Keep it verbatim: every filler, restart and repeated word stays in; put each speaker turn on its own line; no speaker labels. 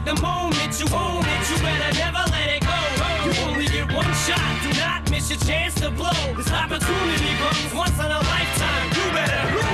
the moment you own it, you better never let it go. You only get one shot, do not miss your chance to blow. This opportunity comes once in a lifetime, you better